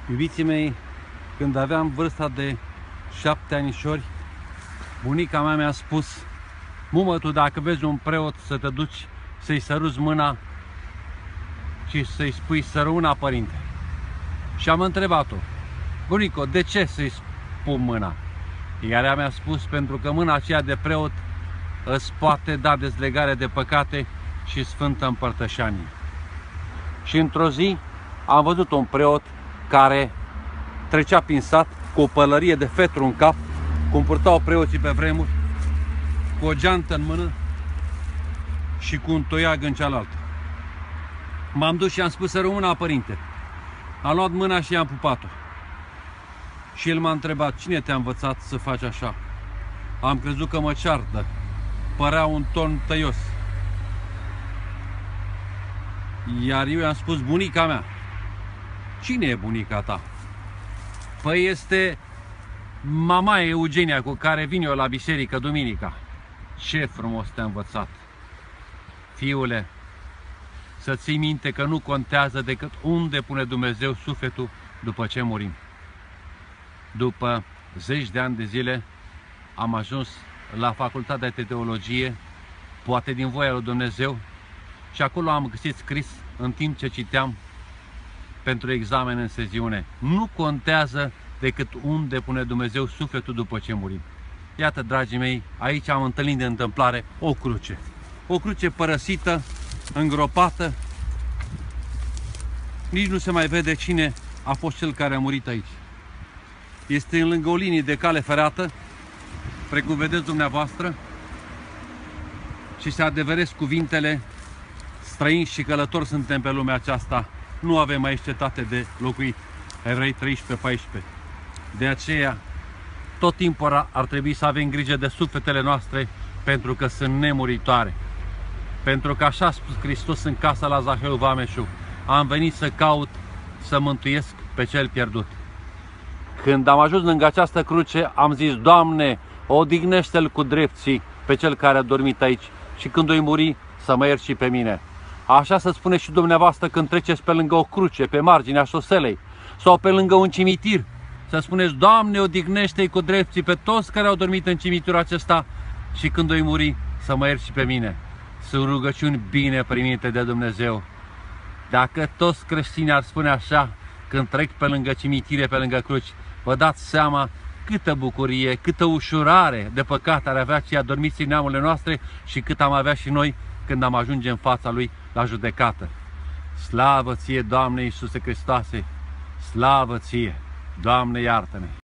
Iubiții mei, când aveam vârsta de 7 anișori, bunica mea mi-a spus: mumă, tu dacă vezi un preot să te duci să-i săruți mâna și să-i spui sărăuna, părinte. Și am întrebat-o: bunico, de ce să-i spun mâna? Iar ea mi-a spus: pentru că mâna aceea de preot îți poate da dezlegare de păcate și sfântă împărtășanie. Și într-o zi am văzut un preot care trecea prin sat cu o pălărie de fetru în cap, cum purtau preoții pe vremuri, cu o geantă în mână și cu un toiag în cealaltă. M-am dus și am spus: sărăuna, părinte. Am luat mâna și i-am pupat-o. Și el m-a întrebat: cine te-a învățat să faci așa? Am crezut că mă ceartă. Părea un ton tăios. Iar eu i-am spus: bunica mea. Cine e bunica ta? Păi este mama Eugenia, cu care vin eu la biserică duminica. Ce frumos te-a învățat. Fiule, să ții minte că nu contează decât unde pune Dumnezeu sufletul după ce murim. După zeci de ani de zile am ajuns la facultatea de teologie, poate din voia lui Dumnezeu, și acolo am găsit scris, în timp ce citeam pentru examen în seziune: nu contează decât unde pune Dumnezeu sufletul după ce murim. Iată, dragii mei, aici am întâlnit de întâmplare o cruce. O cruce părăsită, îngropată. Nici nu se mai vede cine a fost cel care a murit aici. Este lângă o linie de cale ferată, precum vedeți dumneavoastră, și se adeveresc cuvintele: străini și călători suntem pe lumea aceasta, nu avem aici cetate de locuit. Evrei 13-14. De aceea, tot timpul ar trebui să avem grijă de sufletele noastre, pentru că sunt nemuritoare. Pentru că așa a spus Hristos în casa la Zaheu vameșul: am venit să caut, să mântuiesc pe cel pierdut. Când am ajuns lângă această cruce, am zis: Doamne, odihnește-l cu drepții pe cel care a dormit aici, și când o-i muri, să mă ierți și pe mine. Așa să spuneți și dumneavoastră când treceți pe lângă o cruce, pe marginea șoselei, sau pe lângă un cimitir, să spuneți: Doamne, odihnește-i cu drepții pe toți care au dormit în cimitirul acesta, și când o-i muri, să mă ierți și pe mine. Sunt rugăciuni bine primite de Dumnezeu. Dacă toți creștinii ar spune așa când trec pe lângă cimitire, pe lângă cruci, vă dați seama câtă bucurie, câtă ușurare de păcat ar avea cei adormiți în neamurile noastre și cât am avea și noi când am ajunge în fața Lui la judecată. Slavă Ție, Doamne Iisuse Hristoase! Slavă Ție! Doamne, iartă-ne!